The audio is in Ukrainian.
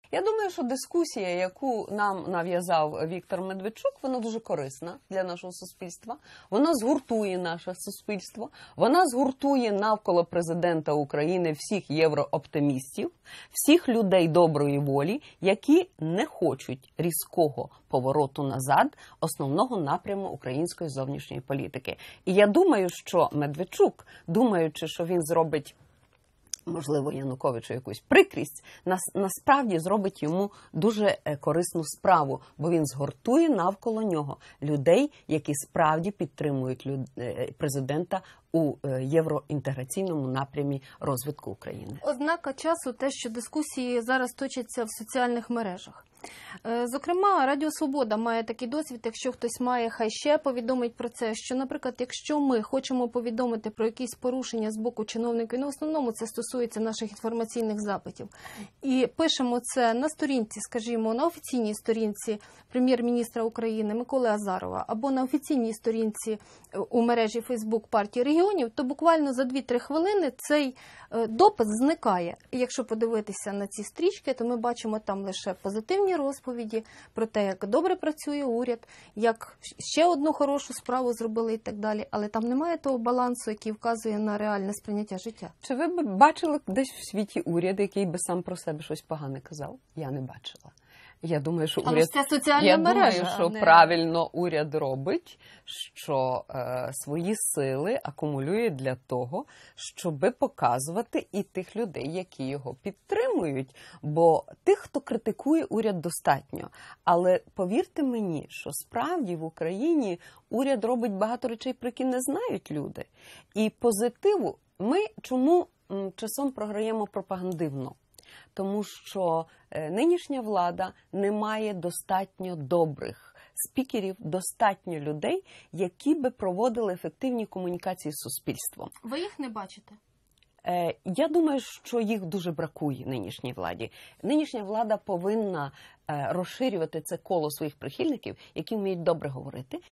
Я думаю, що дискусія, яку нам нав'язав Віктор Медведчук, вона дуже корисна для нашого суспільства. Вона згуртує наше суспільство, вона згуртує навколо президента України всіх єврооптимістів, всіх людей доброї волі, які не хочуть різкого повороту назад основного напряму української зовнішньої політики. І я думаю, що Медведчук, думаючи, що він зробить, можливо, Януковичу якусь прикрість, насправді зробить йому дуже корисну справу, бо він згуртує навколо нього людей, які справді підтримують президента у євроінтеграційному напрямі розвитку України. Ознака часу те, що дискусії зараз точаться в соціальних мережах. Зокрема, Радіо Свобода має такий досвід, якщо хтось має, хай ще повідомить про це, що, наприклад, якщо ми хочемо повідомити про якісь порушення з боку чиновників, в основному це стосується наших інформаційних запитів, і пишемо це на сторінці, скажімо, на офіційній сторінці прем'єр-міністра України Миколи Азарова або на офіційній сторінці у мережі Фейсбук партії регіонів, то буквально за 2-3 хвилини цей допис зникає. І якщо подивитися на ці стрічки, то ми бачимо там лише позитивні розповіді про те, як добре працює уряд, як ще одну хорошу справу зробили і так далі. Але там немає того балансу, який вказує на реальне сприйняття життя. Чи ви б бачили десь в світі уряд, який би сам про себе щось погане казав? Я не бачила. Я думаю, що уряд, це соціальна мережа, думаю, що не... правильно уряд робить, що свої сили акумулює для того, щоб показувати і тих людей, які його підтримують. Бо тих, хто критикує уряд, достатньо. Але повірте мені, що справді в Україні уряд робить багато речей, про які не знають люди. І позитиву ми чому часом програємо пропагандивно? Тому що нинішня влада не має достатньо добрих спікерів, достатньо людей, які би проводили ефективні комунікації з суспільством. Ви їх не бачите? Я думаю, що їх дуже бракує нинішній владі. Нинішня влада повинна розширювати це коло своїх прихильників, які вміють добре говорити,